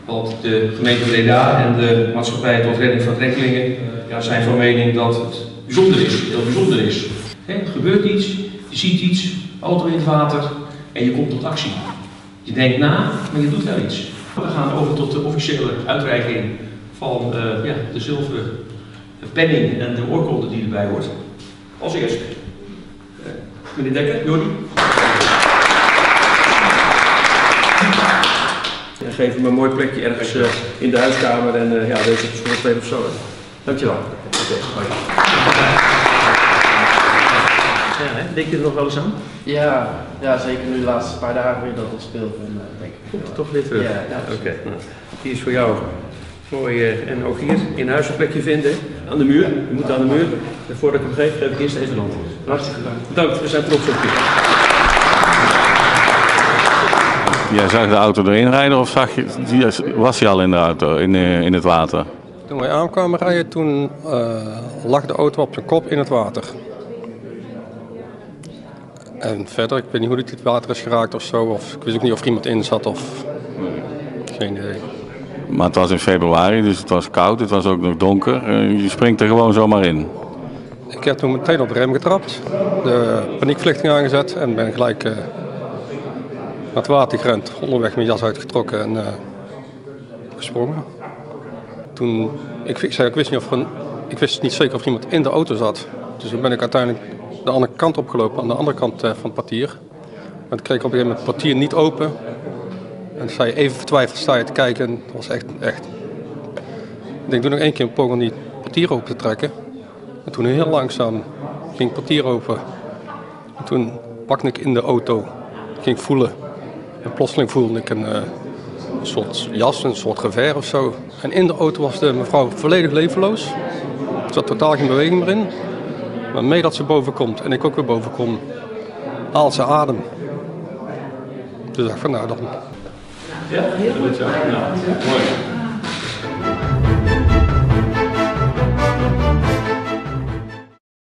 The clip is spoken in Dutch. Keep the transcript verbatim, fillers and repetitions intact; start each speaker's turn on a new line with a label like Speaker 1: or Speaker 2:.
Speaker 1: Want de gemeente Breda en de maatschappij tot redding van trekkelingen ja, zijn van mening dat het bijzonder is, heel bijzonder is. He, er gebeurt iets, je ziet iets, auto in het water en je komt tot actie. Je denkt na, maar je doet wel iets. We gaan over tot de officiële uitreiking van uh, ja, de zilveren penning en de oorkonde die erbij hoort. Als eerste, uh, meneer Dekker, Jordi. En geef hem een mooi plekje ergens uh, in de huiskamer en uh, ja, deze op de schoorsteen of zo. Dankjewel. Okay, ja, hè? Denk je er nog wel eens aan?
Speaker 2: Ja, ja, zeker nu de laatste paar dagen weer dat het speelt. En, denk ik.
Speaker 1: Komt toch weer terug?
Speaker 2: Ja, ja.
Speaker 1: Oké, okay, nou, die is voor jou. Mooi, uh, en ook hier in huis een plekje vinden. Aan de muur. Je moet aan de muur. En voordat ik hem geef, geef ik eerst even een hand.
Speaker 2: Hartstikke bedankt.
Speaker 1: Bedankt, we zijn trots op je.
Speaker 3: Jij zag de auto erin rijden of zag je, was hij al in de auto, in, in het water?
Speaker 4: Toen wij aankwamen rijden, toen uh, lag de auto op zijn kop in het water. En verder, ik weet niet hoe dit het water is geraakt of zo, of ik wist ook niet of er iemand in zat of geen idee.
Speaker 3: Maar het was in februari, dus het was koud, het was ook nog donker. Je springt er gewoon zomaar in.
Speaker 4: Ik heb toen meteen op de rem getrapt, de paniekverlichting aangezet en ben gelijk uh, naar het water gerend. Onderweg mijn jas uitgetrokken en uh, gesprongen. Toen, ik, ik, zei, ik, wist niet of er een, ik wist niet zeker of er iemand in de auto zat. Dus toen ben ik uiteindelijk de andere kant opgelopen, aan de andere kant uh, van het portier. En toen kreeg ik op een gegeven moment het portier niet open. En sta je even vertwijfeld sta je te kijken en dat was echt, echt. Ik denk, doe nog één keer een poging om die portier open te trekken. En toen heel langzaam ging het portier open. En toen pakte ik in de auto, ging voelen. En plotseling voelde ik een, uh, een soort jas, een soort geweer of zo. En in de auto was de mevrouw volledig levenloos. Er zat totaal geen beweging meer in. Maar mee dat ze boven komt en ik ook weer boven kom, haalt ze adem. Dus ik dacht van nou dan.
Speaker 1: Ja, heel goed. Ja, mooi.